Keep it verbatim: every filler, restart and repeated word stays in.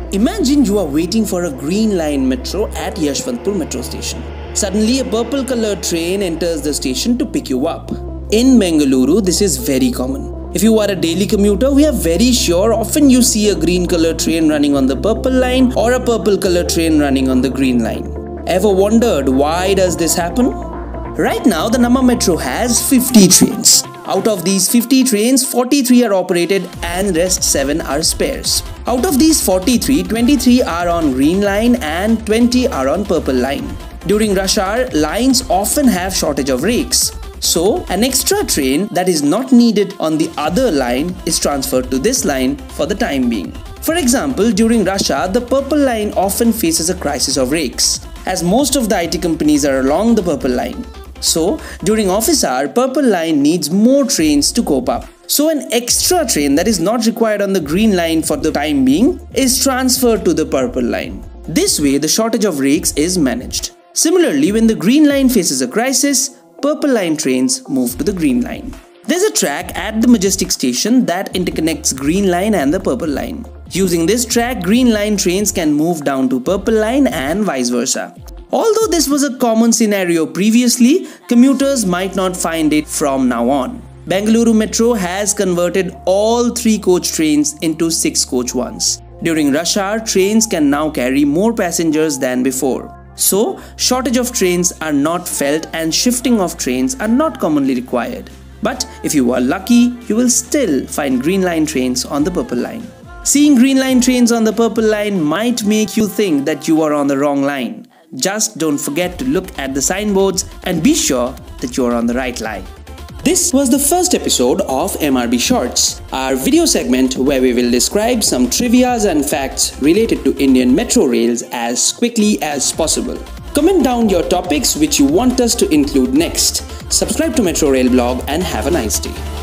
Imagine you are waiting for a green line metro at Yashwantpur metro station. Suddenly a purple colored train enters the station to pick you up. In Bengaluru, this is very common. If you are a daily commuter, we are very sure often you see a green colored train running on the purple line or a purple colored train running on the green line. Ever wondered why does this happen? Right now, the Namma Metro has fifty trains. Out of these fifty trains, forty-three are operated and rest seven are spares. Out of these forty-three, twenty-three are on green line and twenty are on purple line. During rush hour, lines often have shortage of rakes. So, an extra train that is not needed on the other line is transferred to this line for the time being. For example, during rush hour, the purple line often faces a crisis of rakes, as most of the I T companies are along the purple line. So, during office hour, purple line needs more trains to cope up. So, an extra train that is not required on the green line for the time being is transferred to the purple line. This way, the shortage of rakes is managed. Similarly, when the green line faces a crisis, purple line trains move to the green line. There's a track at the Majestic station that interconnects green line and the purple line. Using this track, green line trains can move down to purple line and vice versa. Although this was a common scenario previously, commuters might not find it from now on. Bengaluru Metro has converted all three coach trains into six coach ones. During rush hour, trains can now carry more passengers than before. So, shortage of trains are not felt and shifting of trains are not commonly required. But if you are lucky, you will still find green line trains on the purple line. Seeing green line trains on the purple line might make you think that you are on the wrong line. Just don't forget to look at the signboards and be sure that you are on the right line. This was the first episode of M R B Shorts, our video segment where we will describe some trivias and facts related to Indian metro rails as quickly as possible. Comment down your topics which you want us to include next. Subscribe to Metro Rail blog and have a nice day.